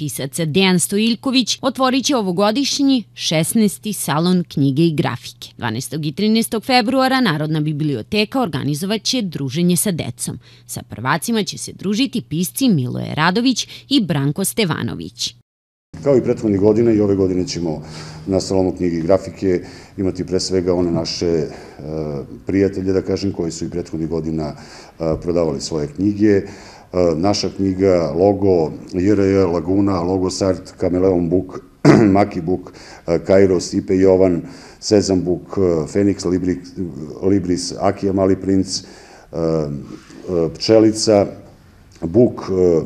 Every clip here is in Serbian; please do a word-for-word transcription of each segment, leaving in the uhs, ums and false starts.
Pisac Dejan Stojiljković otvorit će ovogodišnji šesnaesti salon knjige i grafike. dvanaestog i trinaestog februara Narodna biblioteka organizovat će druženje sa decom. Sa prvacima će se družiti pisci Miloje Radović i Branko Stevanović. Kao i prethodnih godina, i ove godine ćemo na salonu knjige i grafike imati pre svega one naše prijatelje, da kažem, koji su i prethodnih godina prodavali svoje knjige. Naša knjiga, Logo, J R J, Laguna, Logosart, Kameleon Book, Maki Book, Kairos, Ipe Jovan, Sezam Book, Fenix Libris, Akija Mali princ, Pčelica, Book,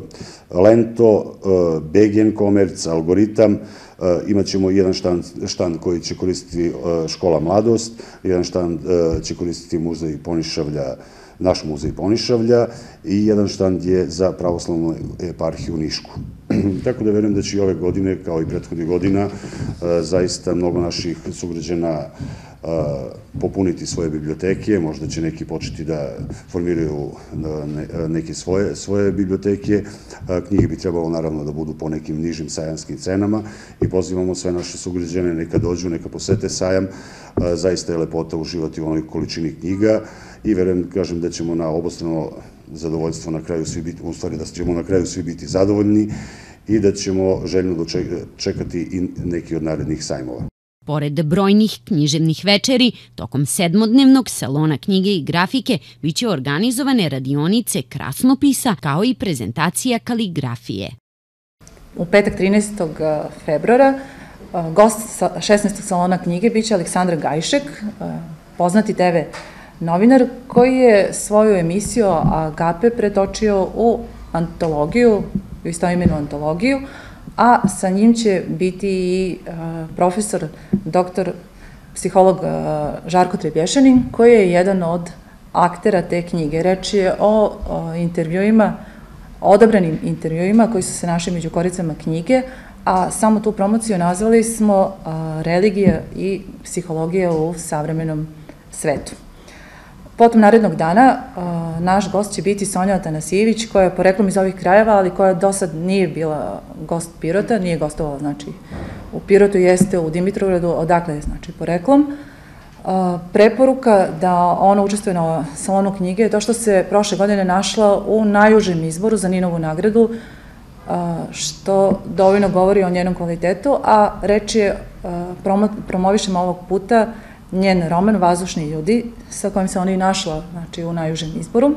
Lento, Begen Komerc, Algoritam. Imaćemo jedan štand koji će koristiti Škola Mladost, jedan štand će koristiti muzej Ponišavlja, naš muzej Ponišavlja, i jedan štand je za pravoslavnu eparhiju Nišku. Tako da verujem da će i ove godine, kao i prethodnih godina, zaista mnogo naših sugrađana popuniti svoje biblioteke, možda će neki početi da formiraju neke svoje biblioteke. Knjige bi trebalo naravno da budu po nekim nižim sajamskim cenama i pozivamo sve naše sugrađane neka dođu, neka posete sajam. Zaista je lepota uživati u onoj količini knjiga i verujem, kažem, da ćemo na obostrano zadovoljstvo na kraju svi biti, u stvari da ćemo na kraju svi biti zadovoljni i da ćemo željno dočekati i neki od narednih sajmova. Pored brojnih književnih večeri, tokom sedmodnevnog salona knjige i grafike biće organizovane radionice krasnopisa kao i prezentacija kaligrafije. U petak trinaestog februara gost šesnaestog salona knjige biće Aleksandar Gajšek, poznati te ve novinar koji je svoju emisiju Agape pretočio u antologiju, u istoimenu antologiju, a sa njim će biti i profesor, doktor, psiholog Žarko Trebješanin, koji je jedan od aktera te knjige. Reč je o intervjuima, odabranim intervjuima koji su se našli među koricama knjige, a samo tu promociju nazvali smo Religija i psihologija u savremenom svetu. Potom narednog dana naš gost će biti Sonja Atanasijević, koja je poreklom iz ovih krajeva, ali koja do sad nije bila gost Pirota, nije gostovala, znači, u Pirotu, jeste u Dimitrovgradu, odakle je, znači, poreklom. Preporuka da ona učestvuje na salonu knjige je to što se prošle godine našla u najužem izboru za Ninovu nagradu, što dovoljno govori o njenom kvalitetu, a reč je, promovišemo ovog puta, njen roman Vazdušni ljudi, sa kojim se ona i našla, znači, u najužem izboru.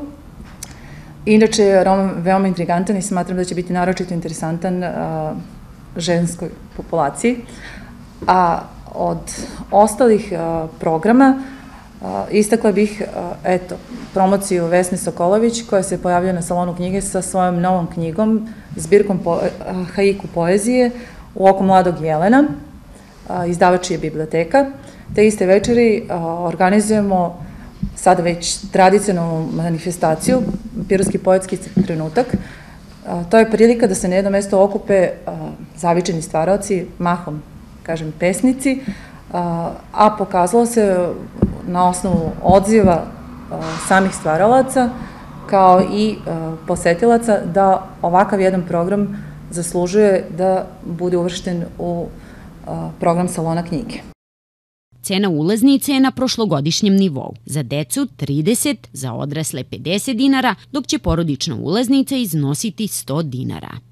Inače je roman veoma intrigantan i smatram da će biti naročito interesantan ženskoj populaciji. A od ostalih programa istakla bih, eto, promociju Vesne Sokolović, koja se pojavljuje na salonu knjige sa svojom novom knjigom, zbirkom haiku poezije U oko mladog jelena, izdavač je biblioteka. Te iste večeri organizujemo sada već tradicionalnu manifestaciju, Pirotski poetski trenutak. To je prilika da se na jedno mesto okupe zavičajni stvaraoci, mahom, kažem, pesnici, a pokazalo se na osnovu odziva samih stvaralaca kao i posetilaca da ovakav jedan program zaslužuje da bude uvršten u program salona knjige. Cena ulaznice je na prošlogodišnjem nivou. Za decu trideset, za odrasle pedeset dinara, dok će porodična ulaznica iznositi sto dinara.